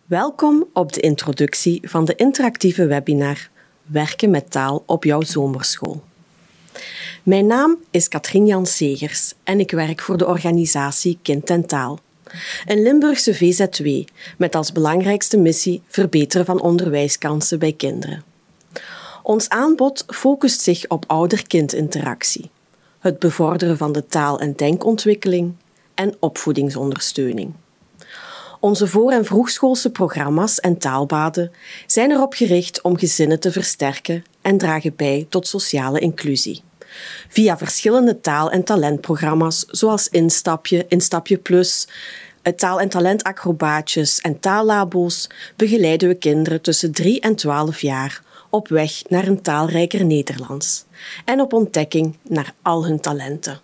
Welkom op de introductie van de interactieve webinar Werken met taal op jouw zomerschool. Mijn naam is Katrien Jans-Segers en ik werk voor de organisatie Kind en Taal, een Limburgse VZW met als belangrijkste missie verbeteren van onderwijskansen bij kinderen. Ons aanbod focust zich op ouder-kind-interactie, het bevorderen van de taal- en denkontwikkeling en opvoedingsondersteuning. Onze voor- en vroegschoolse programma's en taalbaden zijn erop gericht om gezinnen te versterken en dragen bij tot sociale inclusie. Via verschillende taal- en talentprogramma's zoals Instapje, Instapje Plus, taal- en talentacrobaatjes en taallabo's begeleiden we kinderen tussen 3 en 12 jaar op weg naar een taalrijker Nederlands en op ontdekking naar al hun talenten.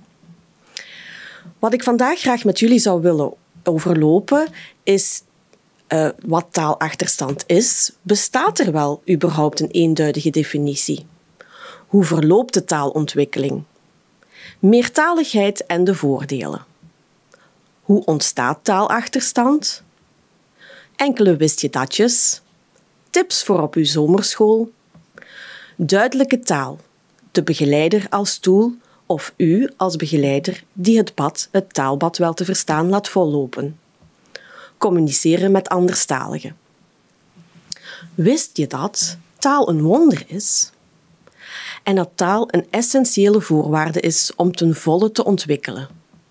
Wat ik vandaag graag met jullie zou willen overlopen is wat taalachterstand is. Bestaat er wel überhaupt een eenduidige definitie? Hoe verloopt de taalontwikkeling? Meertaligheid en de voordelen. Hoe ontstaat taalachterstand? Enkele wist je datjes. Tips voor op uw zomerschool. Duidelijke taal. De begeleider als tool of u als begeleider die het taalbad wel te verstaan laat vollopen. Communiceren met anderstaligen. Wist je dat taal een wonder is? En dat taal een essentiële voorwaarde is om ten volle te ontwikkelen.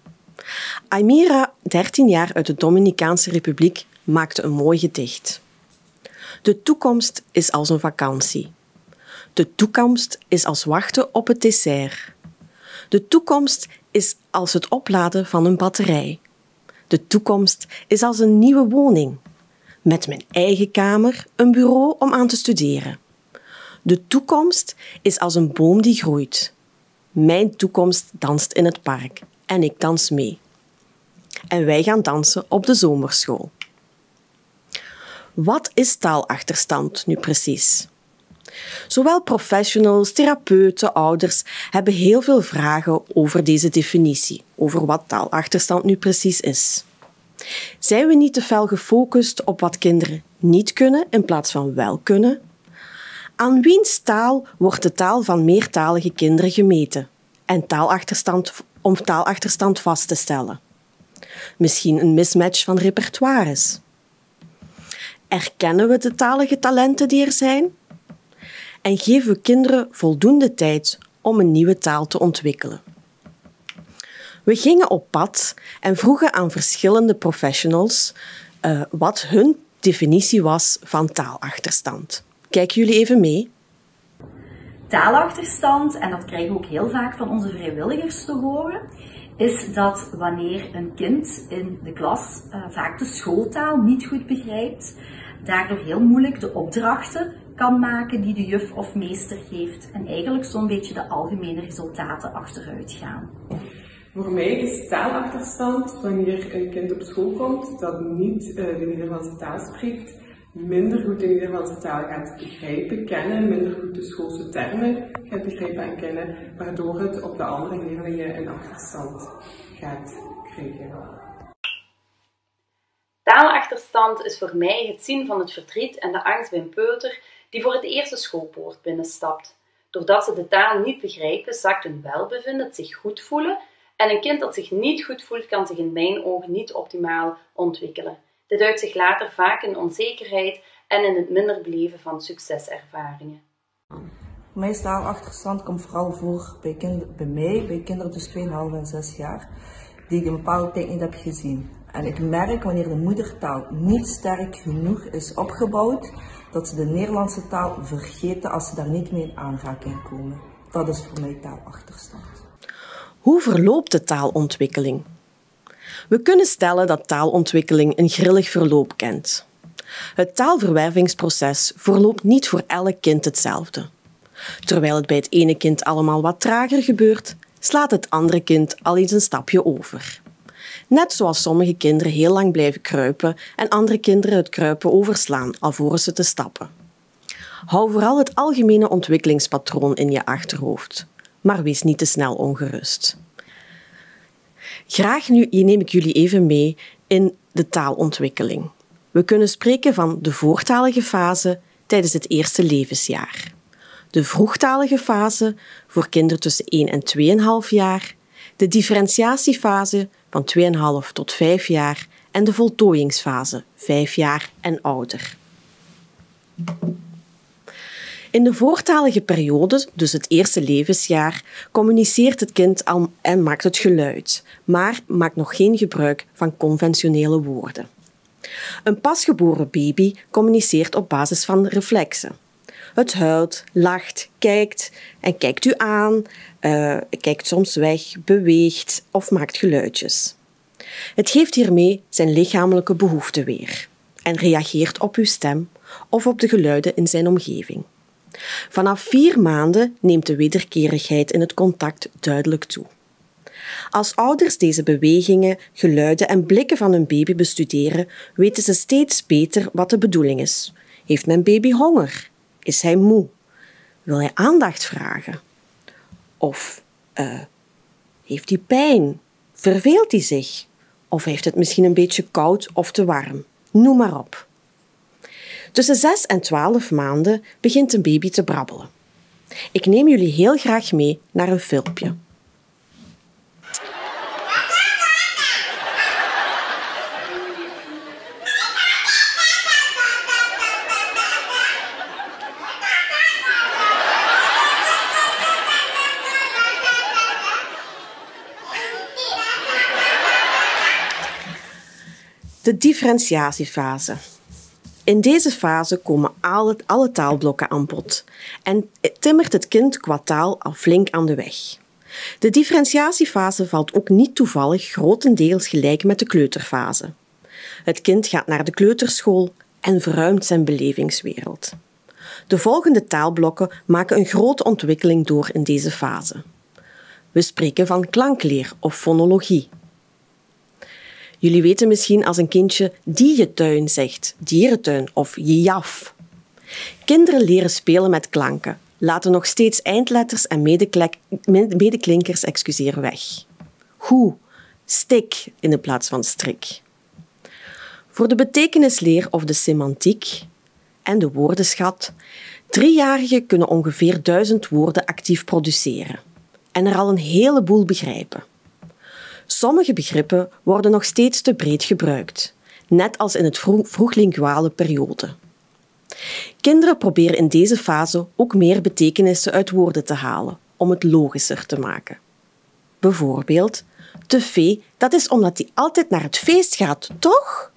Aymira, 13 jaar uit de Dominicaanse Republiek, maakte een mooi gedicht. De toekomst is als een vakantie. De toekomst is als wachten op het dessert. De toekomst is als het opladen van een batterij. De toekomst is als een nieuwe woning. Met mijn eigen kamer, een bureau om aan te studeren. De toekomst is als een boom die groeit. Mijn toekomst danst in het park en ik dans mee. En wij gaan dansen op de zomerschool. Wat is taalachterstand nu precies? Zowel professionals, therapeuten, ouders hebben heel veel vragen over deze definitie, over wat taalachterstand nu precies is. Zijn we niet te fel gefocust op wat kinderen niet kunnen in plaats van wel kunnen? Aan wiens taal wordt de taal van meertalige kinderen gemeten om taalachterstand vast te stellen? Misschien een mismatch van repertoires. Erkennen we de talige talenten die er zijn? En geven we kinderen voldoende tijd om een nieuwe taal te ontwikkelen? We gingen op pad en vroegen aan verschillende professionals wat hun definitie was van taalachterstand. Kijken jullie even mee? Taalachterstand, en dat krijgen we ook heel vaak van onze vrijwilligers te horen, is dat wanneer een kind in de klas vaak de schooltaal niet goed begrijpt, daardoor heel moeilijk de opdrachten kan maken die de juf of meester geeft en eigenlijk zo'n beetje de algemene resultaten achteruit gaan. Voor mij is taalachterstand wanneer een kind op school komt dat niet de Nederlandse taal spreekt, minder goed de Nederlandse taal gaat begrijpen, kennen, minder goed de schoolse termen gaat begrijpen en kennen, waardoor het op de andere leerlingen een achterstand gaat krijgen. Taalachterstand is voor mij het zien van het verdriet en de angst bij een peuter die voor het eerste schoolpoort binnenstapt. Doordat ze de taal niet begrijpen, zakt hun welbevinden, het zich goed voelen, en een kind dat zich niet goed voelt kan zich in mijn ogen niet optimaal ontwikkelen. Dit uit zich later vaak in onzekerheid en in het minder beleven van succeservaringen. Voor mij is taalachterstand komt vooral voor bij kinderen tussen 2,5 en 6 jaar, die ik een bepaalde tijd niet heb gezien. En ik merk wanneer de moedertaal niet sterk genoeg is opgebouwd, dat ze de Nederlandse taal vergeten als ze daar niet mee in aanraking komen. Dat is voor mij taalachterstand. Hoe verloopt de taalontwikkeling? We kunnen stellen dat taalontwikkeling een grillig verloop kent. Het taalverwervingsproces verloopt niet voor elk kind hetzelfde. Terwijl het bij het ene kind allemaal wat trager gebeurt, slaat het andere kind al eens een stapje over. Net zoals sommige kinderen heel lang blijven kruipen en andere kinderen het kruipen overslaan alvorens ze te stappen. Hou vooral het algemene ontwikkelingspatroon in je achterhoofd, maar wees niet te snel ongerust. Graag neem ik jullie even mee in de taalontwikkeling. We kunnen spreken van de voortalige fase tijdens het eerste levensjaar, de vroegtalige fase voor kinderen tussen 1 en 2,5 jaar, de differentiatiefase van 2,5 tot 5 jaar en de voltooiingsfase 5 jaar en ouder. In de voortalige periode, dus het eerste levensjaar, communiceert het kind al en maakt het geluid, maar maakt nog geen gebruik van conventionele woorden. Een pasgeboren baby communiceert op basis van reflexen. Het huilt, lacht, kijkt en kijkt u aan, kijkt soms weg, beweegt of maakt geluidjes. Het geeft hiermee zijn lichamelijke behoeften weer en reageert op uw stem of op de geluiden in zijn omgeving. Vanaf 4 maanden neemt de wederkerigheid in het contact duidelijk toe. Als ouders deze bewegingen, geluiden en blikken van hun baby bestuderen, weten ze steeds beter wat de bedoeling is. Heeft mijn baby honger? Is hij moe? Wil hij aandacht vragen? Of heeft hij pijn? Verveelt hij zich? Of heeft het misschien een beetje koud of te warm? Noem maar op. Tussen 6 en 12 maanden begint een baby te brabbelen. Ik neem jullie heel graag mee naar een filmpje. De differentiatiefase. In deze fase komen alle taalblokken aan bod en timmert het kind qua taal al flink aan de weg. De differentiatiefase valt ook niet toevallig grotendeels gelijk met de kleuterfase. Het kind gaat naar de kleuterschool en verruimt zijn belevingswereld. De volgende taalblokken maken een grote ontwikkeling door in deze fase. We spreken van klankleer of fonologie. Jullie weten misschien als een kindje dierentuin zegt, dierentuin of jaf. Kinderen leren spelen met klanken, laten nog steeds eindletters en medeklinkers weg. Hoe, stik in de plaats van strik. Voor de betekenisleer of de semantiek en de woordenschat, 3-jarigen kunnen ongeveer 1000 woorden actief produceren en er al een heleboel begrijpen. Sommige begrippen worden nog steeds te breed gebruikt, net als in het vroeglinguale periode. Kinderen proberen in deze fase ook meer betekenissen uit woorden te halen, om het logischer te maken. Bijvoorbeeld, de fee, dat is omdat hij altijd naar het feest gaat, toch?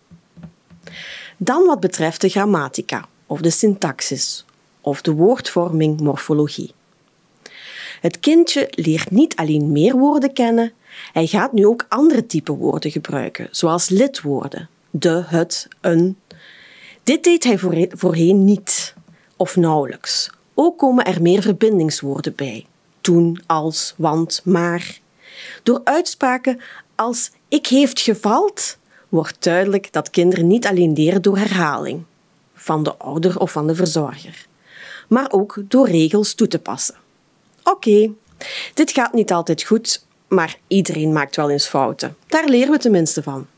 Dan wat betreft de grammatica, of de syntaxis, of de woordvorming morfologie. Het kindje leert niet alleen meer woorden kennen, hij gaat nu ook andere type woorden gebruiken, zoals lidwoorden, de, het, een. Dit deed hij voorheen niet, of nauwelijks. Ook komen er meer verbindingswoorden bij, toen, als, want, maar. Door uitspraken als ik heeft gevald, wordt duidelijk dat kinderen niet alleen leren door herhaling, van de ouder of van de verzorger, maar ook door regels toe te passen. Oké, dit gaat niet altijd goed, maar iedereen maakt wel eens fouten. Daar leren we tenminste van.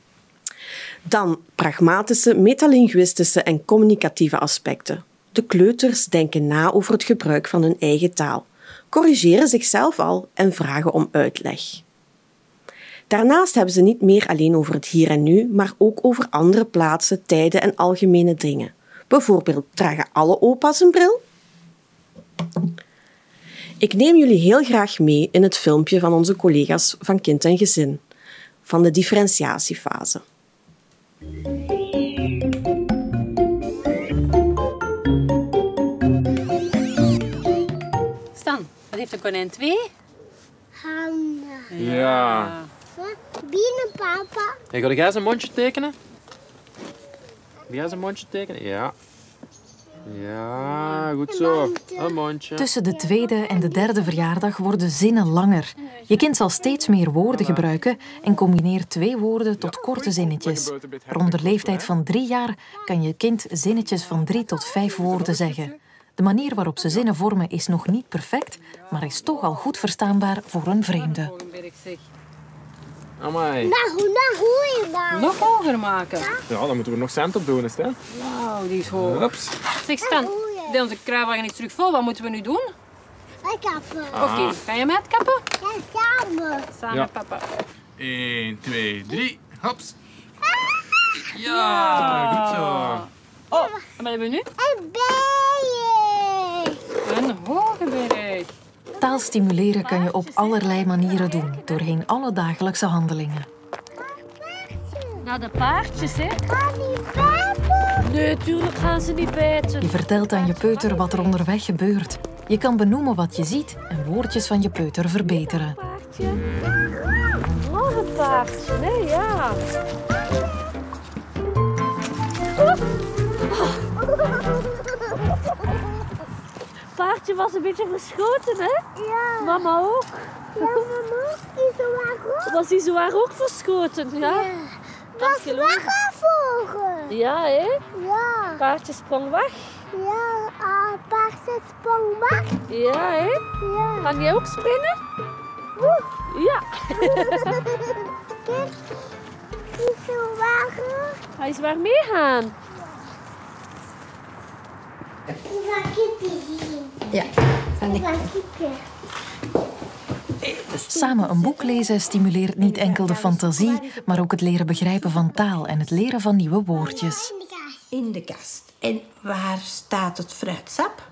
Dan pragmatische, metalinguïstische en communicatieve aspecten. De kleuters denken na over het gebruik van hun eigen taal, corrigeren zichzelf al en vragen om uitleg. Daarnaast hebben ze niet meer alleen over het hier en nu, maar ook over andere plaatsen, tijden en algemene dingen. Bijvoorbeeld, dragen alle opa's een bril? Ik neem jullie heel graag mee in het filmpje van onze collega's van Kind en Gezin, van de differentiatiefase. Stan, wat heeft een konijn 2? Handen. Ja. Binnen, papa. Hey, ga jij eens een mondje tekenen? Ga jij eens een mondje tekenen? Ja. Ja, goed zo. Een mondje. Tussen de 2e en de 3e verjaardag worden zinnen langer. Je kind zal steeds meer woorden gebruiken en combineert 2 woorden tot korte zinnetjes. Rond de leeftijd van 3 jaar kan je kind zinnetjes van 3 tot 5 woorden zeggen. De manier waarop ze zinnen vormen is nog niet perfect, maar is toch al goed verstaanbaar voor een vreemde. Amai. Nog hoger maken. Ja, dan moeten we er nog cent op doen, is het, hè? Wauw, die is hoog. Hups. Zeg Stan, onze kruiwagen is terug vol. Wat moeten we nu doen? Kappen. Oké, ga je met kappen? Ja, samen. Samen Ja. met papa. 1, 2, 3. Hops. Ja, goed zo. Oh, wat hebben we nu? Een bijen. Een hoge berg. Taal stimuleren kan je op allerlei manieren doen, doorheen alle dagelijkse handelingen. Naar de paardjes, hè? Kan die bijten? Nee, tuurlijk gaan ze niet bijten. Je vertelt aan je peuter wat er onderweg gebeurt. Je kan benoemen wat je ziet en woordjes van je peuter verbeteren. Paardje. Nog een paardje, nee, ja. Paardje was een beetje verschoten, hè? Ja. Mama ook. Ja, mama. Is er waar ook? Was die zowaar ook verschoten, ja? Was weg gaan volgen. Ja, hè? Ja. Paardje sprong weg. Ja, paardje sprong weg. Ja, hè? Ja. Kan jij ook springen? Woe. Ja. Kijk, is er wagen. Hij is waar meegaan. Ik ga kippen zien. Ja, Ik ga kippen. Samen een boek lezen stimuleert niet enkel de fantasie, maar ook het leren begrijpen van taal en het leren van nieuwe woordjes. in de kast. En waar staat het fruitsap?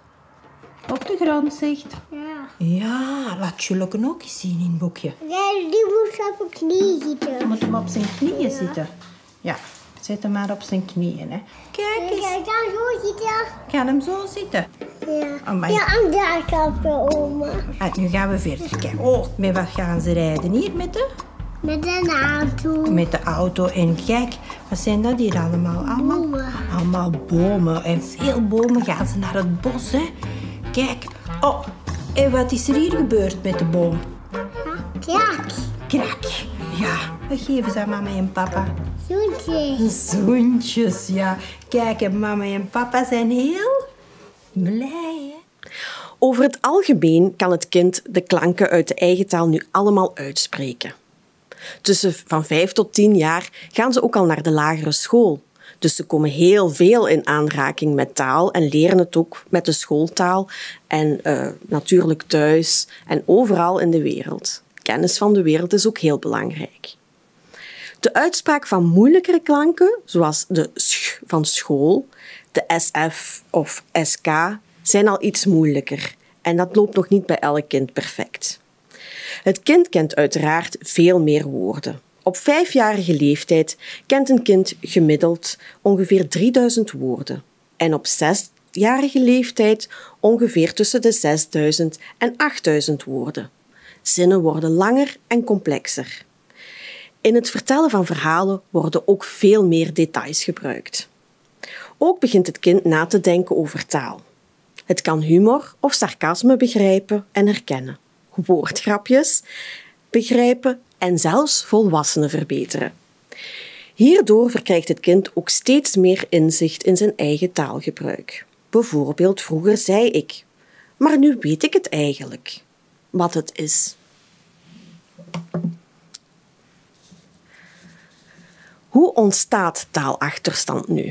Op de grond, zegt. Ja. Ja, laat Jullie ook eens zien in het boekje. Ja, die moet op een knie zitten. Je moet hem op zijn knieën zitten. Ja, zet hem maar op zijn knieën. Hè. Kijk eens. Ja, dan zo zitten. Kan hem zo zitten. Ja. Amai. Ja, en daar staat de oma. Nu gaan we verder kijken. Oh, met wat gaan ze rijden hier Met een auto. Met de auto. En kijk, wat zijn dat hier allemaal? Bomen. Allemaal bomen. En veel bomen gaan ze naar het bos. Hè. Kijk. Oh, en wat is er hier gebeurd met de boom? Krak. Krak. Ja, wat geven ze aan mama en papa? Zoentjes. Zoentjes, ja. Kijk, en mama en papa zijn heel blij, hè? Over het algemeen kan het kind de klanken uit de eigen taal nu allemaal uitspreken. Tussen van 5 tot 10 jaar gaan ze ook al naar de lagere school. Dus ze komen heel veel in aanraking met taal en leren het ook met de schooltaal en natuurlijk thuis en overal in de wereld. Kennis van de wereld is ook heel belangrijk. De uitspraak van moeilijkere klanken, zoals de sch van school, de sf of sk, zijn al iets moeilijker en dat loopt nog niet bij elk kind perfect. Het kind kent uiteraard veel meer woorden. Op 5-jarige leeftijd kent een kind gemiddeld ongeveer 3000 woorden en op 6-jarige leeftijd ongeveer tussen de 6000 en 8000 woorden. Zinnen worden langer en complexer. In het vertellen van verhalen worden ook veel meer details gebruikt. Ook begint het kind na te denken over taal. Het kan humor of sarcasme begrijpen en herkennen, woordgrapjes begrijpen en zelfs volwassenen verbeteren. Hierdoor verkrijgt het kind ook steeds meer inzicht in zijn eigen taalgebruik. Bijvoorbeeld, vroeger zei ik, maar nu weet ik het eigenlijk, wat het is. Hoe ontstaat taalachterstand nu?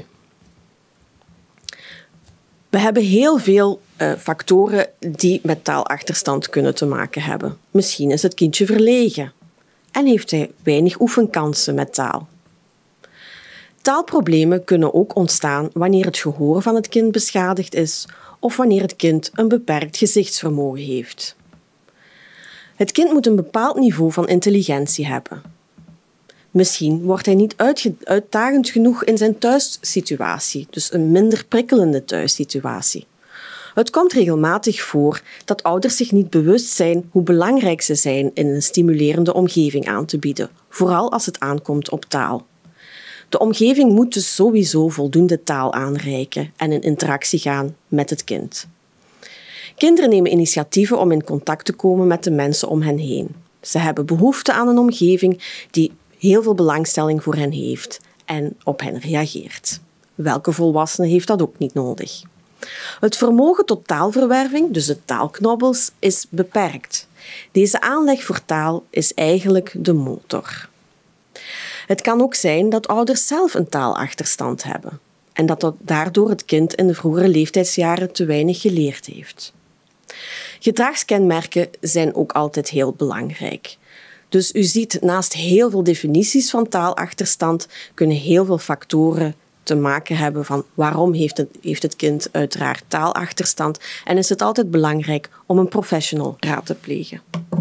We hebben heel veel factoren die met taalachterstand kunnen te maken hebben. Misschien is het kindje verlegen en heeft hij weinig oefenkansen met taal. Taalproblemen kunnen ook ontstaan wanneer het gehoor van het kind beschadigd is of wanneer het kind een beperkt gezichtsvermogen heeft. Het kind moet een bepaald niveau van intelligentie hebben. Misschien wordt hij niet uitdagend genoeg in zijn thuissituatie, dus een minder prikkelende thuissituatie. Het komt regelmatig voor dat ouders zich niet bewust zijn hoe belangrijk ze zijn in een stimulerende omgeving aan te bieden, vooral als het aankomt op taal. De omgeving moet dus sowieso voldoende taal aanreiken en in interactie gaan met het kind. Kinderen nemen initiatieven om in contact te komen met de mensen om hen heen. Ze hebben behoefte aan een omgeving die heel veel belangstelling voor hen heeft en op hen reageert. Welke volwassene heeft dat ook niet nodig? Het vermogen tot taalverwerving, dus de taalknobbels, is beperkt. Deze aanleg voor taal is eigenlijk de motor. Het kan ook zijn dat ouders zelf een taalachterstand hebben en dat daardoor het kind in de vroegere leeftijdsjaren te weinig geleerd heeft. Gedragskenmerken zijn ook altijd heel belangrijk. Dus u ziet, naast heel veel definities van taalachterstand kunnen heel veel factoren te maken hebben van waarom heeft het kind uiteraard taalachterstand en is het altijd belangrijk om een professional raad te plegen.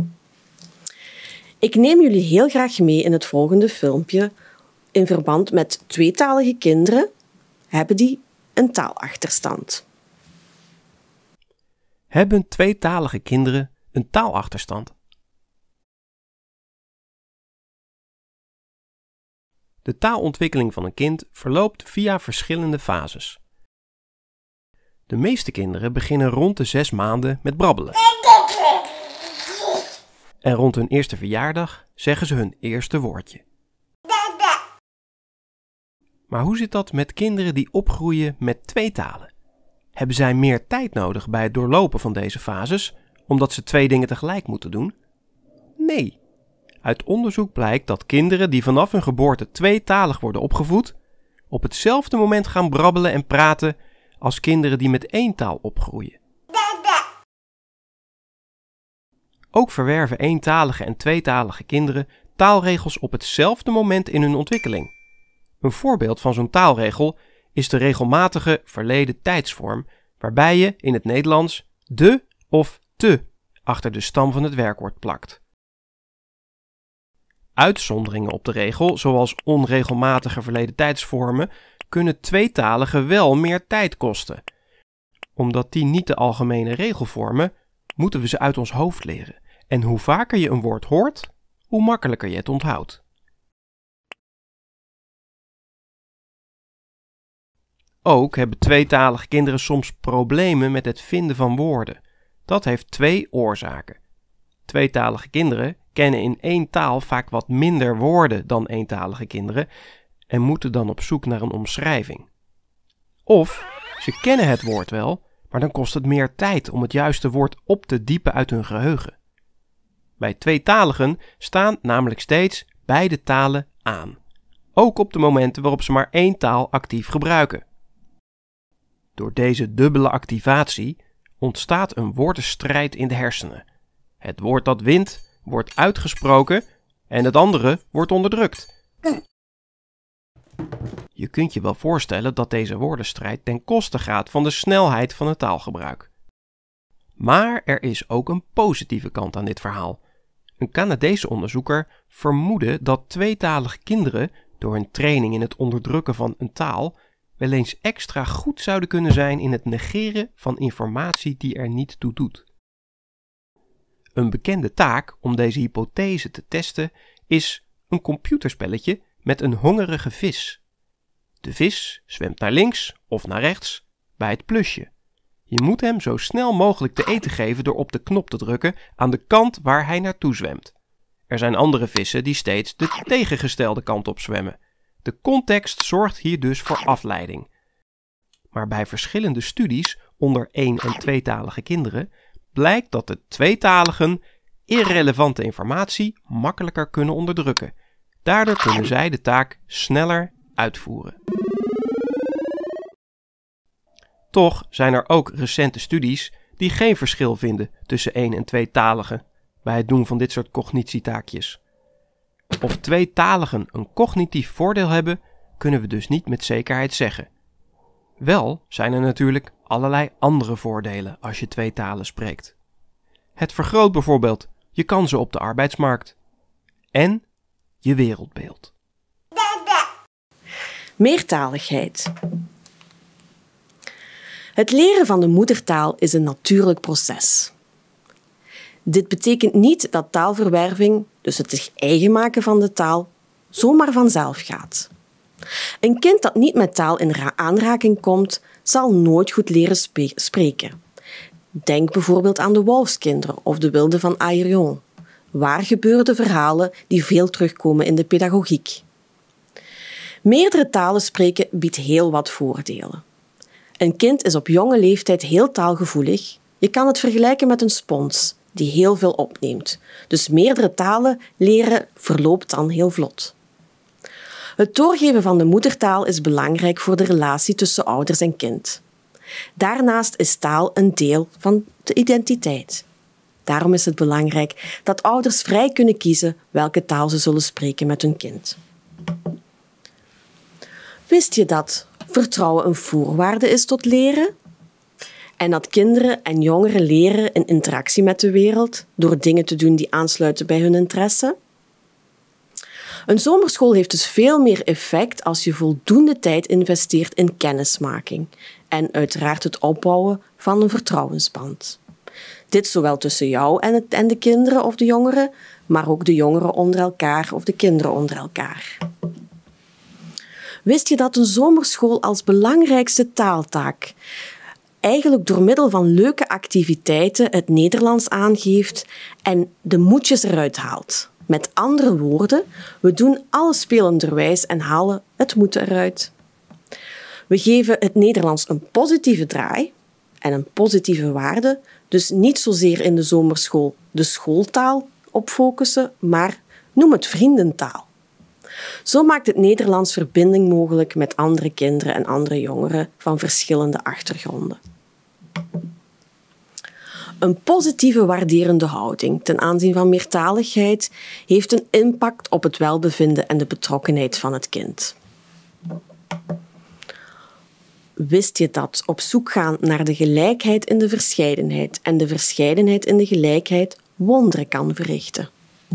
Ik neem jullie heel graag mee in het volgende filmpje in verband met tweetalige kinderen. Hebben die een taalachterstand? Hebben tweetalige kinderen een taalachterstand? De taalontwikkeling van een kind verloopt via verschillende fases. De meeste kinderen beginnen rond de 6 maanden met brabbelen. En rond hun eerste verjaardag zeggen ze hun eerste woordje. Maar hoe zit dat met kinderen die opgroeien met 2 talen? Hebben zij meer tijd nodig bij het doorlopen van deze fases, omdat ze 2 dingen tegelijk moeten doen? Nee. Uit onderzoek blijkt dat kinderen die vanaf hun geboorte tweetalig worden opgevoed, op hetzelfde moment gaan brabbelen en praten als kinderen die met 1 taal opgroeien. Ook verwerven eentalige en tweetalige kinderen taalregels op hetzelfde moment in hun ontwikkeling. Een voorbeeld van zo'n taalregel is de regelmatige verleden tijdsvorm, waarbij je in het Nederlands de of te achter de stam van het werkwoord plakt. Uitzonderingen op de regel, zoals onregelmatige verleden tijdsvormen, kunnen tweetaligen wel meer tijd kosten. Omdat die niet de algemene regel vormen, moeten we ze uit ons hoofd leren. En hoe vaker je een woord hoort, hoe makkelijker je het onthoudt. Ook hebben tweetalige kinderen soms problemen met het vinden van woorden. Dat heeft 2 oorzaken. Tweetalige kinderen kennen in 1 taal vaak wat minder woorden dan eentalige kinderen en moeten dan op zoek naar een omschrijving. Of ze kennen het woord wel, maar dan kost het meer tijd om het juiste woord op te diepen uit hun geheugen. Bij tweetaligen staan namelijk steeds beide talen aan, ook op de momenten waarop ze maar 1 taal actief gebruiken. Door deze dubbele activatie ontstaat een woordenstrijd in de hersenen. Het woord dat wint wordt uitgesproken en het andere wordt onderdrukt. Je kunt je wel voorstellen dat deze woordenstrijd ten koste gaat van de snelheid van het taalgebruik. Maar er is ook een positieve kant aan dit verhaal. Een Canadese onderzoeker vermoedde dat tweetalige kinderen door hun training in het onderdrukken van een taal wel eens extra goed zouden kunnen zijn in het negeren van informatie die er niet toe doet. Een bekende taak om deze hypothese te testen is een computerspelletje met een hongerige vis. De vis zwemt naar links of naar rechts bij het plusje. Je moet hem zo snel mogelijk te eten geven door op de knop te drukken aan de kant waar hij naartoe zwemt. Er zijn andere vissen die steeds de tegengestelde kant op zwemmen. De context zorgt hier dus voor afleiding. Maar bij verschillende studies onder 1- en tweetalige kinderen blijkt dat de tweetaligen irrelevante informatie makkelijker kunnen onderdrukken. Daardoor kunnen zij de taak sneller uitvoeren. Toch zijn er ook recente studies die geen verschil vinden tussen 1- en tweetaligen bij het doen van dit soort cognitietaakjes. Of tweetaligen een cognitief voordeel hebben, kunnen we dus niet met zekerheid zeggen. Wel zijn er natuurlijk allerlei andere voordelen als je 2 talen spreekt. Het vergroot bijvoorbeeld je kansen op de arbeidsmarkt en je wereldbeeld. Meertaligheid. Het leren van de moedertaal is een natuurlijk proces. Dit betekent niet dat taalverwerving, dus het zich eigen maken van de taal, zomaar vanzelf gaat. Een kind dat niet met taal in aanraking komt, zal nooit goed leren spreken. Denk bijvoorbeeld aan de Wolfskinderen of de Wilde van Airion, waargebeurde verhalen die veel terugkomen in de pedagogiek. Meerdere talen spreken biedt heel wat voordelen. Een kind is op jonge leeftijd heel taalgevoelig. Je kan het vergelijken met een spons die heel veel opneemt. Dus meerdere talen leren verloopt dan heel vlot. Het doorgeven van de moedertaal is belangrijk voor de relatie tussen ouders en kind. Daarnaast is taal een deel van de identiteit. Daarom is het belangrijk dat ouders vrij kunnen kiezen welke taal ze zullen spreken met hun kind. Wist je dat vertrouwen een voorwaarde is tot leren? En dat kinderen en jongeren leren in interactie met de wereld door dingen te doen die aansluiten bij hun interesse? Een zomerschool heeft dus veel meer effect als je voldoende tijd investeert in kennismaking en uiteraard het opbouwen van een vertrouwensband. Dit zowel tussen jou en de kinderen of de jongeren, maar ook de jongeren onder elkaar of de kinderen onder elkaar. Wist je dat een zomerschool als belangrijkste taaltaak eigenlijk door middel van leuke activiteiten het Nederlands aangeeft en de moetjes eruit haalt? Met andere woorden, we doen alles spelenderwijs en halen het moeten eruit. We geven het Nederlands een positieve draai en een positieve waarde, dus niet zozeer in de zomerschool de schooltaal op focussen, maar noem het vriendentaal. Zo maakt het Nederlands verbinding mogelijk met andere kinderen en andere jongeren van verschillende achtergronden. Een positieve waarderende houding ten aanzien van meertaligheid heeft een impact op het welbevinden en de betrokkenheid van het kind. Wist je dat op zoek gaan naar de gelijkheid in de verscheidenheid en de verscheidenheid in de gelijkheid wonderen kan verrichten?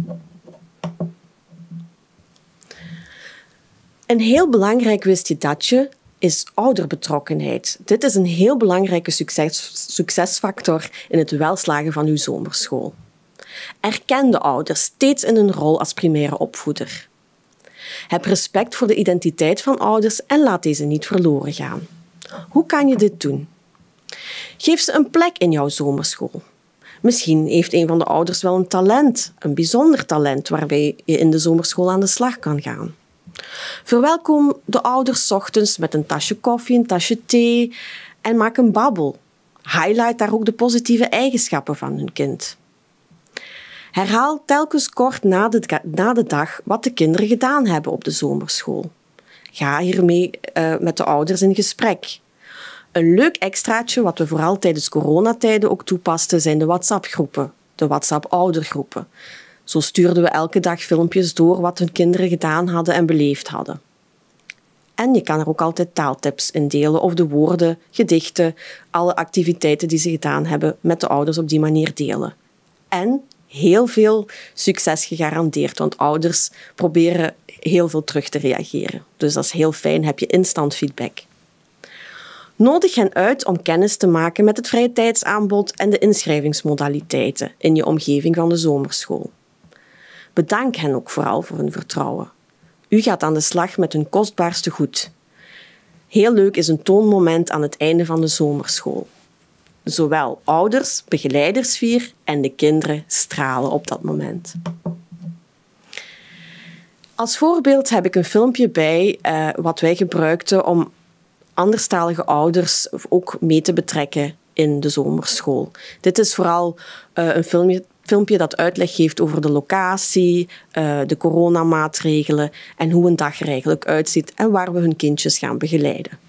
Een heel belangrijk wist je datje is ouderbetrokkenheid. Dit is een heel belangrijke succesfactor in het welslagen van uw zomerschool. Erken de ouders steeds in hun rol als primaire opvoeder. Heb respect voor de identiteit van ouders en laat deze niet verloren gaan. Hoe kan je dit doen? Geef ze een plek in jouw zomerschool. Misschien heeft een van de ouders wel een talent, een bijzonder talent, waarbij je in de zomerschool aan de slag kan gaan. Verwelkom de ouders 's ochtends met een tasje koffie, een tasje thee en maak een babbel. Highlight daar ook de positieve eigenschappen van hun kind. Herhaal telkens kort na de dag wat de kinderen gedaan hebben op de zomerschool. Ga hiermee met de ouders in gesprek. Een leuk extraatje wat we vooral tijdens coronatijden ook toepasten zijn de WhatsApp-groepen, de WhatsApp-oudergroepen. Zo stuurden we elke dag filmpjes door wat hun kinderen gedaan hadden en beleefd hadden. En je kan er ook altijd taaltips in delen of de woorden, gedichten, alle activiteiten die ze gedaan hebben met de ouders op die manier delen. En heel veel succes gegarandeerd, want ouders proberen heel veel terug te reageren. Dus dat is heel fijn, heb je instant feedback. Nodig hen uit om kennis te maken met het vrije tijdsaanbod en de inschrijvingsmodaliteiten in je omgeving van de zomerschool. Bedank hen ook vooral voor hun vertrouwen. U gaat aan de slag met hun kostbaarste goed. Heel leuk is een toonmoment aan het einde van de zomerschool. Zowel ouders, begeleidersvier en de kinderen stralen op dat moment. Als voorbeeld heb ik een filmpje bij wat wij gebruikten om anderstalige ouders ook mee te betrekken in de zomerschool. Dit is vooral een filmpje dat uitleg geeft over de locatie, de coronamaatregelen en hoe een dag er eigenlijk uitziet en waar we hun kindjes gaan begeleiden.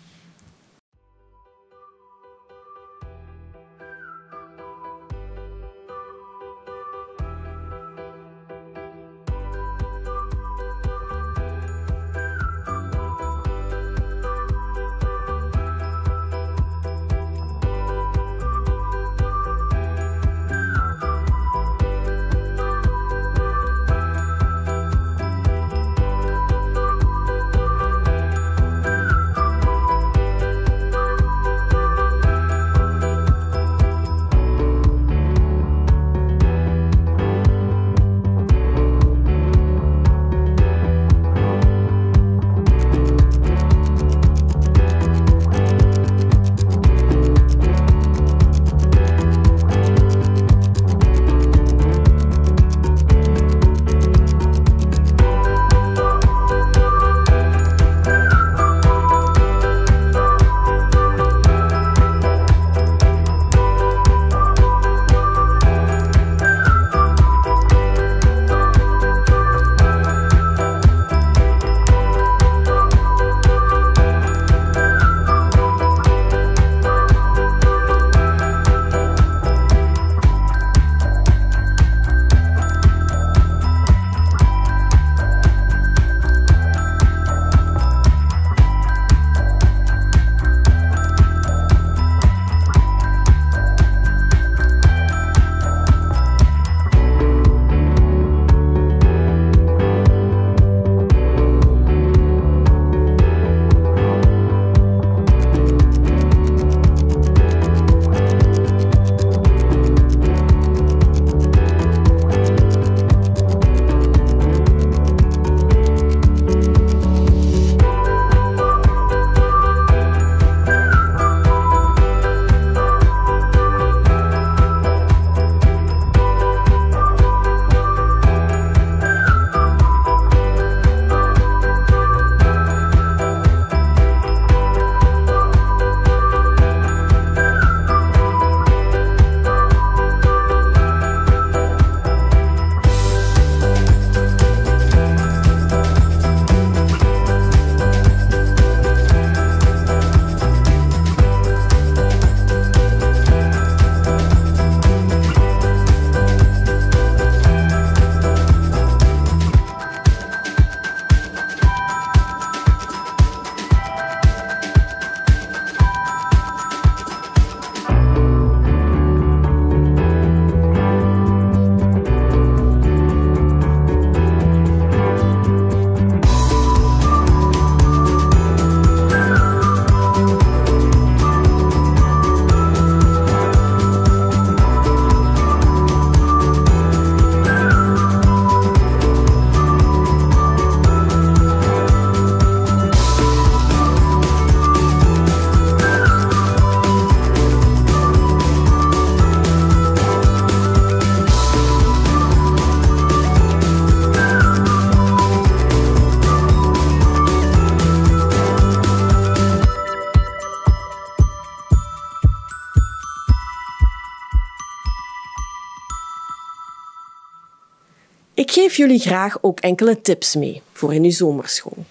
Ik geef jullie graag ook enkele tips mee voor in uw zomerschool.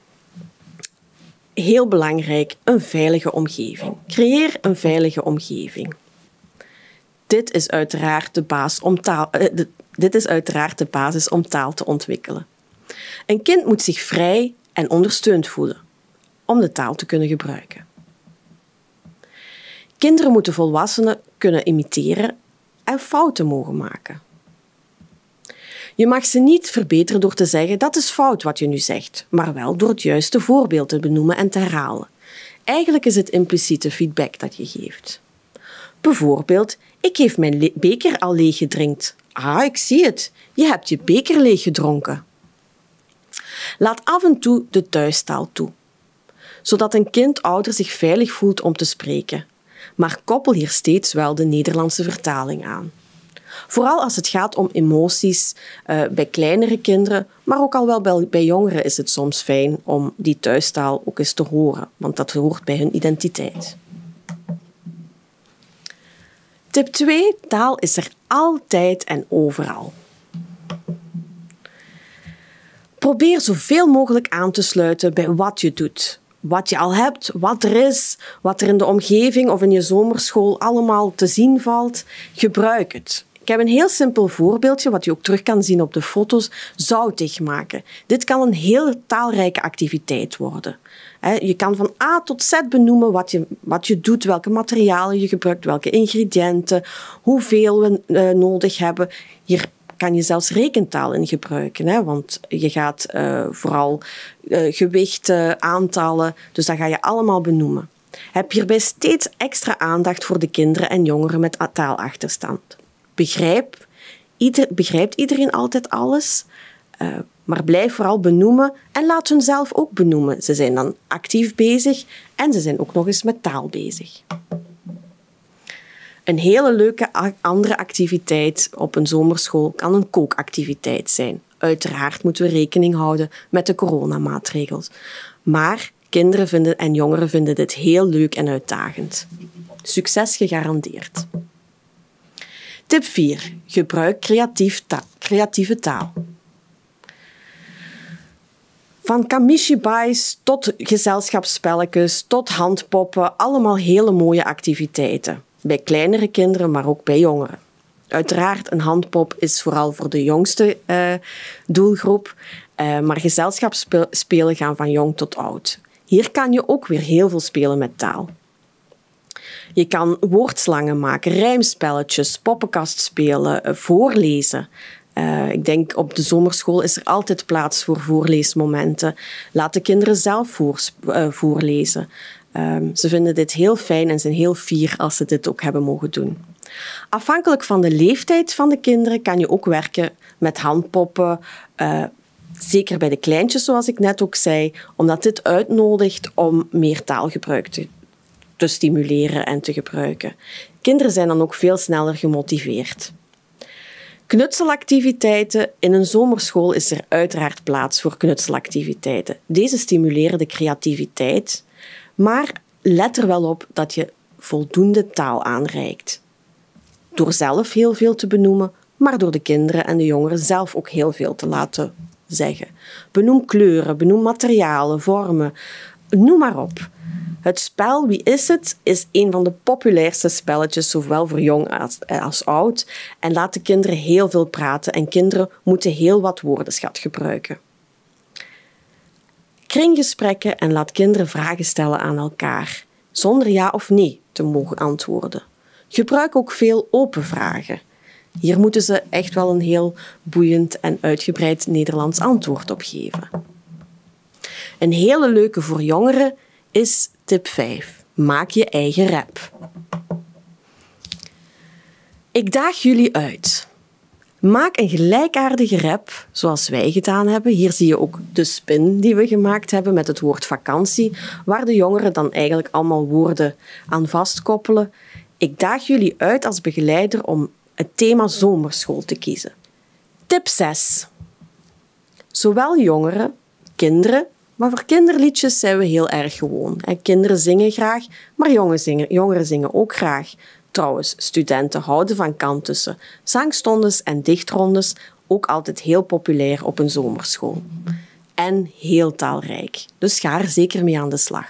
Heel belangrijk, een veilige omgeving. Creëer een veilige omgeving. Dit is uiteraard de basis om taal te ontwikkelen. Een kind moet zich vrij en ondersteund voelen om de taal te kunnen gebruiken. Kinderen moeten volwassenen kunnen imiteren en fouten mogen maken. Je mag ze niet verbeteren door te zeggen dat is fout wat je nu zegt, maar wel door het juiste voorbeeld te benoemen en te herhalen. Eigenlijk is het impliciete feedback dat je geeft. Bijvoorbeeld, ik heb mijn beker al leeg gedrinkt. Ah, ik zie het. Je hebt je beker leeg gedronken. Laat af en toe de thuistaal toe, zodat een kind-ouder zich veilig voelt om te spreken. Maar koppel hier steeds wel de Nederlandse vertaling aan. Vooral als het gaat om emoties bij kleinere kinderen, maar ook al wel bij jongeren is het soms fijn om die thuistaal ook eens te horen, want dat hoort bij hun identiteit. Tip 2. Taal is er altijd en overal. Probeer zoveel mogelijk aan te sluiten bij wat je doet. Wat je al hebt, wat er is, wat er in de omgeving of in je zomerschool allemaal te zien valt. Gebruik het. Ik heb een heel simpel voorbeeldje, wat je ook terug kan zien op de foto's. Zoutig maken. Dit kan een heel taalrijke activiteit worden. Je kan van A tot Z benoemen wat je doet, welke materialen je gebruikt, welke ingrediënten, hoeveel we nodig hebben. Hier kan je zelfs rekentaal in gebruiken, want je gaat vooral gewichten, aantallen, dus dat ga je allemaal benoemen. Heb hierbij steeds extra aandacht voor de kinderen en jongeren met taalachterstand. Begrijpt iedereen altijd alles? Maar blijf vooral benoemen en laat hun zelf ook benoemen. Ze zijn dan actief bezig en ze zijn ook nog eens met taal bezig. Een hele leuke andere activiteit op een zomerschool kan een kookactiviteit zijn. Uiteraard moeten we rekening houden met de coronamaatregels. Maar kinderen en jongeren vinden dit heel leuk en uitdagend. Succes gegarandeerd. Tip 4. Gebruik creatieve taal. Van kamishiba's tot gezelschapsspelletjes, tot handpoppen, allemaal hele mooie activiteiten. Bij kleinere kinderen, maar ook bij jongeren. Uiteraard, een handpop is vooral voor de jongste doelgroep, maar gezelschapsspelen gaan van jong tot oud. Hier kan je ook weer heel veel spelen met taal. Je kan woordslangen maken, rijmspelletjes, poppenkast spelen, voorlezen. Ik denk op de zomerschool is er altijd plaats voor voorleesmomenten. Laat de kinderen zelf voorlezen. Ze vinden dit heel fijn en zijn heel fier als ze dit ook hebben mogen doen. Afhankelijk van de leeftijd van de kinderen kan je ook werken met handpoppen. Zeker bij de kleintjes, zoals ik net ook zei, omdat dit uitnodigt om meer taalgebruik te stimuleren en te gebruiken. Kinderen zijn dan ook veel sneller gemotiveerd. Knutselactiviteiten. In een zomerschool is er uiteraard plaats voor knutselactiviteiten. Deze stimuleren de creativiteit, maar let er wel op dat je voldoende taal aanreikt. Door zelf heel veel te benoemen, maar door de kinderen en de jongeren zelf ook heel veel te laten zeggen. Benoem kleuren, benoem materialen, vormen, noem maar op. Het spel Wie is het? Is een van de populairste spelletjes, zowel voor jong als oud. En laat de kinderen heel veel praten en kinderen moeten heel wat woordenschat gebruiken. Kringgesprekken en laat kinderen vragen stellen aan elkaar, zonder ja of nee te mogen antwoorden. Gebruik ook veel open vragen. Hier moeten ze echt wel een heel boeiend en uitgebreid Nederlands antwoord op geven. Een hele leuke voor jongeren is tip 5. Maak je eigen rap. Ik daag jullie uit. Maak een gelijkaardige rap, zoals wij gedaan hebben. Hier zie je ook de spin die we gemaakt hebben met het woord vakantie, waar de jongeren dan eigenlijk allemaal woorden aan vastkoppelen. Ik daag jullie uit als begeleider om het thema zomerschool te kiezen. Tip 6. Zowel jongeren, kinderen, maar voor kinderliedjes zijn we heel erg gewoon. Kinderen zingen graag, maar jongeren zingen ook graag. Trouwens, studenten houden van kantussen, zangstondes en dichtrondes, ook altijd heel populair op een zomerschool. En heel taalrijk, dus ga er zeker mee aan de slag.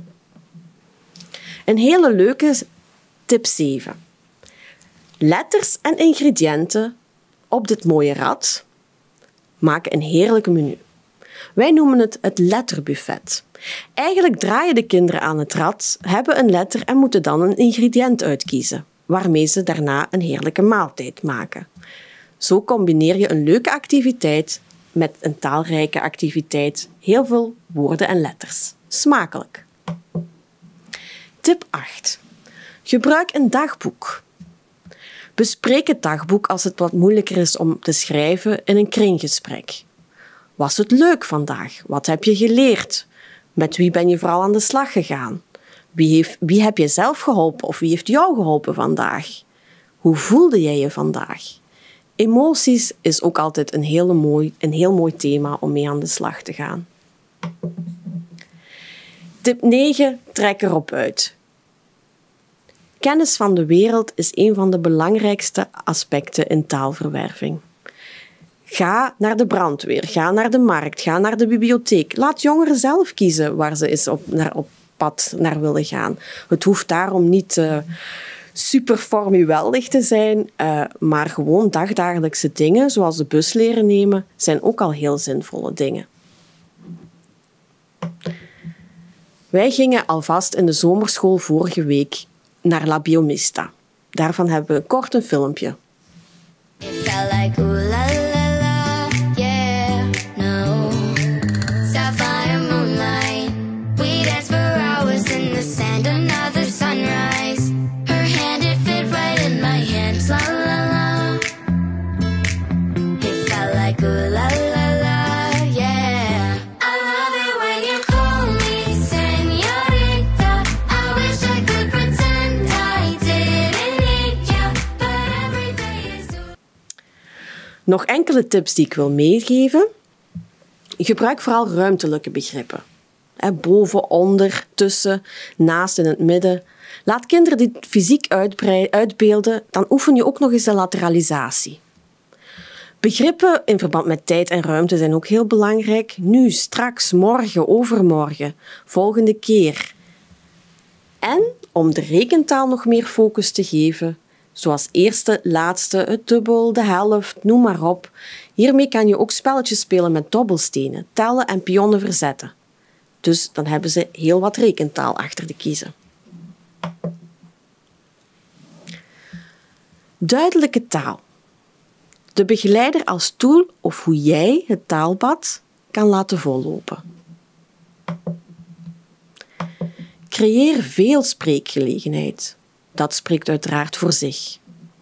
Een hele leuke tip 7. Letters en ingrediënten op dit mooie rad maken een heerlijk menu. Wij noemen het letterbuffet. Eigenlijk draaien de kinderen aan het rad, hebben een letter en moeten dan een ingrediënt uitkiezen, waarmee ze daarna een heerlijke maaltijd maken. Zo combineer je een leuke activiteit met een taalrijke activiteit. Heel veel woorden en letters. Smakelijk. Tip 8. Gebruik een dagboek. Bespreek het dagboek als het wat moeilijker is om te schrijven in een kringgesprek. Was het leuk vandaag? Wat heb je geleerd? Met wie ben je vooral aan de slag gegaan? Wie heb je zelf geholpen of wie heeft jou geholpen vandaag? Hoe voelde jij je vandaag? Emoties is ook altijd een heel mooi thema om mee aan de slag te gaan. Tip 9. Trek erop uit. Kennis van de wereld is een van de belangrijkste aspecten in taalverwerving. Ga naar de brandweer, ga naar de markt, ga naar de bibliotheek. Laat jongeren zelf kiezen waar ze eens op pad naar willen gaan. Het hoeft daarom niet super formuweldig te zijn, maar gewoon dagdagelijkse dingen, zoals de bus leren nemen, zijn ook al heel zinvolle dingen. Wij gingen alvast in de zomerschool vorige week naar La Biomista. Daarvan hebben we kort een filmpje. Nog enkele tips die ik wil meegeven. Gebruik vooral ruimtelijke begrippen. Boven, onder, tussen, naast, in het midden. Laat kinderen dit fysiek uitbeelden, dan oefen je ook nog eens de lateralisatie. Begrippen in verband met tijd en ruimte zijn ook heel belangrijk. Nu, straks, morgen, overmorgen, volgende keer. En om de rekentaal nog meer focus te geven, zoals eerste, laatste, het dubbel, de helft, noem maar op. Hiermee kan je ook spelletjes spelen met dobbelstenen, tellen en pionnen verzetten. Dus dan hebben ze heel wat rekentaal achter de kiezen. Duidelijke taal. De begeleider als tool of hoe jij het taalbad kan laten vollopen. Creëer veel spreekgelegenheid. Dat spreekt uiteraard voor zich.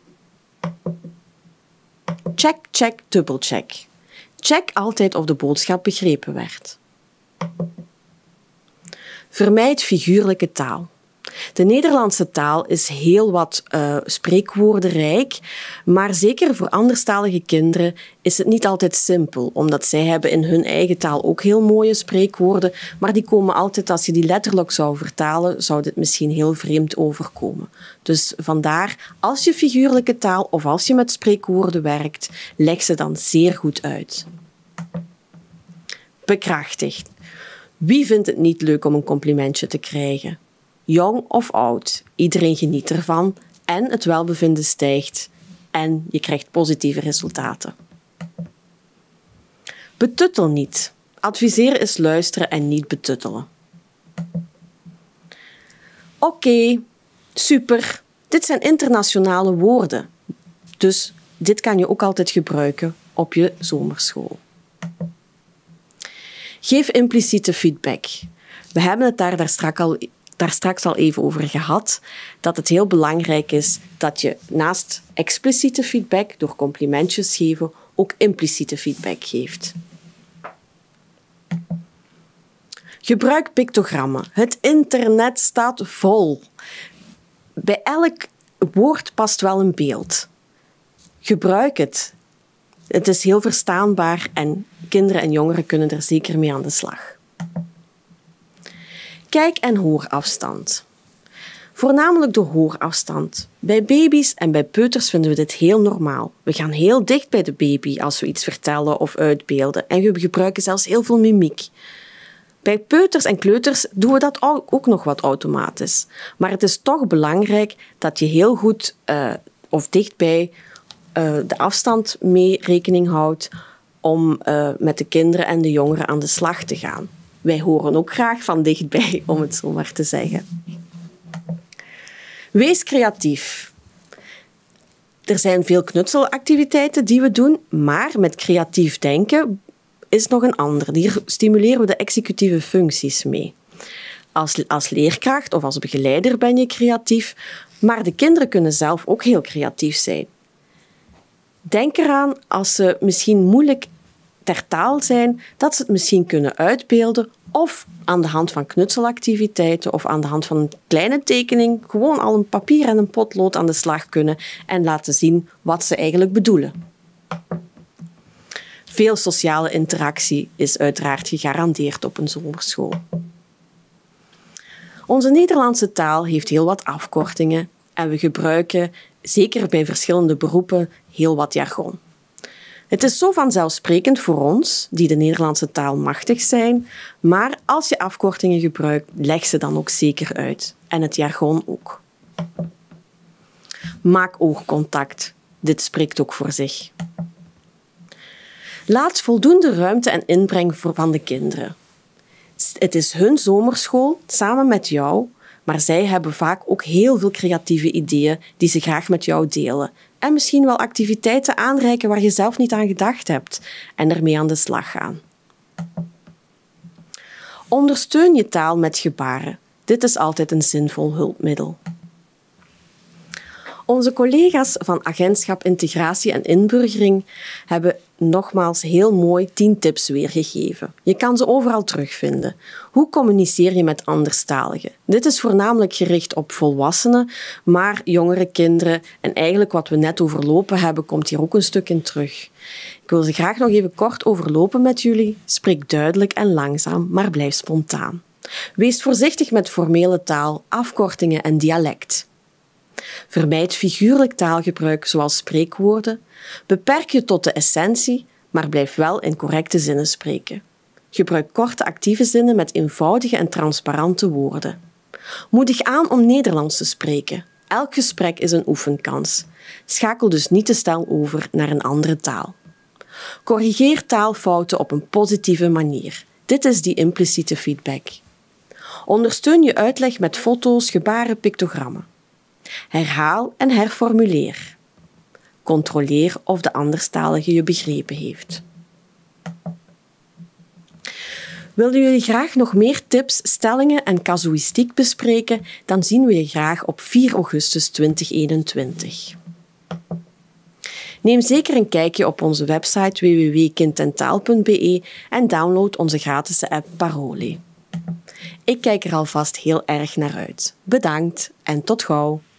Check, check, dubbelcheck. Check altijd of de boodschap begrepen werd. Vermijd figuurlijke taal. De Nederlandse taal is heel wat spreekwoordenrijk, maar zeker voor anderstalige kinderen is het niet altijd simpel, omdat zij hebben in hun eigen taal ook heel mooie spreekwoorden, maar die komen altijd, als je die letterlijk zou vertalen, zou dit misschien heel vreemd overkomen. Dus vandaar, als je figuurlijke taal of als je met spreekwoorden werkt, leg ze dan zeer goed uit. Bekrachtig. Wie vindt het niet leuk om een complimentje te krijgen? Jong of oud, iedereen geniet ervan en het welbevinden stijgt en je krijgt positieve resultaten. Betuttel niet. Adviseren is luisteren en niet betuttelen. Oké, super. Dit zijn internationale woorden. Dus dit kan je ook altijd gebruiken op je zomerschool. Geef impliciete feedback. We hebben het daar straks al even over gehad, dat het heel belangrijk is dat je naast expliciete feedback, door complimentjes geven, ook impliciete feedback geeft. Gebruik pictogrammen. Het internet staat vol. Bij elk woord past wel een beeld. Gebruik het. Het is heel verstaanbaar en kinderen en jongeren kunnen er zeker mee aan de slag. Kijk- en hoorafstand. Voornamelijk door hoorafstand. Bij baby's en bij peuters vinden we dit heel normaal. We gaan heel dicht bij de baby als we iets vertellen of uitbeelden en we gebruiken zelfs heel veel mimiek. Bij peuters en kleuters doen we dat ook nog wat automatisch. Maar het is toch belangrijk dat je heel goed of dichtbij de afstand mee rekening houdt om met de kinderen en de jongeren aan de slag te gaan. Wij horen ook graag van dichtbij, om het zo maar te zeggen. Wees creatief. Er zijn veel knutselactiviteiten die we doen, maar met creatief denken is nog een andere. Hier stimuleren we de executieve functies mee. Als leerkracht of als begeleider ben je creatief, maar de kinderen kunnen zelf ook heel creatief zijn. Denk eraan als ze misschien moeilijk ter taal zijn, dat ze het misschien kunnen uitbeelden of aan de hand van knutselactiviteiten of aan de hand van een kleine tekening gewoon al een papier en een potlood aan de slag kunnen en laten zien wat ze eigenlijk bedoelen. Veel sociale interactie is uiteraard gegarandeerd op een zomerschool. Onze Nederlandse taal heeft heel wat afkortingen en we gebruiken, zeker bij verschillende beroepen, heel wat jargon. Het is zo vanzelfsprekend voor ons, die de Nederlandse taal machtig zijn, maar als je afkortingen gebruikt, leg ze dan ook zeker uit. En het jargon ook. Maak oogcontact. Dit spreekt ook voor zich. Laat voldoende ruimte en inbreng van de kinderen. Het is hun zomerschool, samen met jou, maar zij hebben vaak ook heel veel creatieve ideeën die ze graag met jou delen. En misschien wel activiteiten aanreiken waar je zelf niet aan gedacht hebt en ermee aan de slag gaan. Ondersteun je taal met gebaren. Dit is altijd een zinvol hulpmiddel. Onze collega's van Agentschap Integratie en Inburgering hebben nogmaals heel mooi 10 tips weergegeven. Je kan ze overal terugvinden. Hoe communiceer je met anderstaligen? Dit is voornamelijk gericht op volwassenen, maar jongere kinderen en eigenlijk wat we net overlopen hebben, komt hier ook een stuk in terug. Ik wil ze graag nog even kort overlopen met jullie. Spreek duidelijk en langzaam, maar blijf spontaan. Wees voorzichtig met formele taal, afkortingen en dialect. Vermijd figuurlijk taalgebruik zoals spreekwoorden. Beperk je tot de essentie, maar blijf wel in correcte zinnen spreken. Gebruik korte actieve zinnen met eenvoudige en transparante woorden. Moedig aan om Nederlands te spreken. Elk gesprek is een oefenkans. Schakel dus niet te snel over naar een andere taal. Corrigeer taalfouten op een positieve manier. Dit is die impliciete feedback. Ondersteun je uitleg met foto's, gebaren, pictogrammen. Herhaal en herformuleer. Controleer of de anderstalige je begrepen heeft. Willen jullie graag nog meer tips, stellingen en casuïstiek bespreken, dan zien we je graag op 4 augustus 2021. Neem zeker een kijkje op onze website www.kindentaal.be en download onze gratis app Parole. Ik kijk er alvast heel erg naar uit. Bedankt en tot gauw!